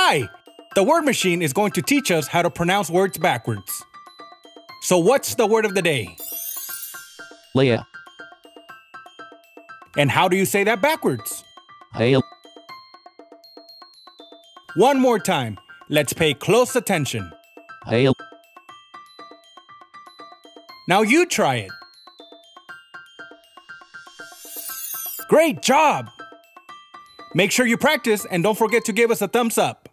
Hi! The word machine is going to teach us how to pronounce words backwards. So what's the word of the day? LEIA. And how do you say that backwards? Hail. One more time. Let's pay close attention. Hail. Now you try it. Great job! Make sure you practice and don't forget to give us a thumbs up.